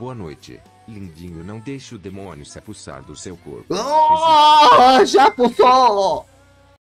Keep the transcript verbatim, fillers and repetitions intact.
Boa noite, lindinho. Não deixe o demônio se apossar do seu corpo. Oh, já pulsou!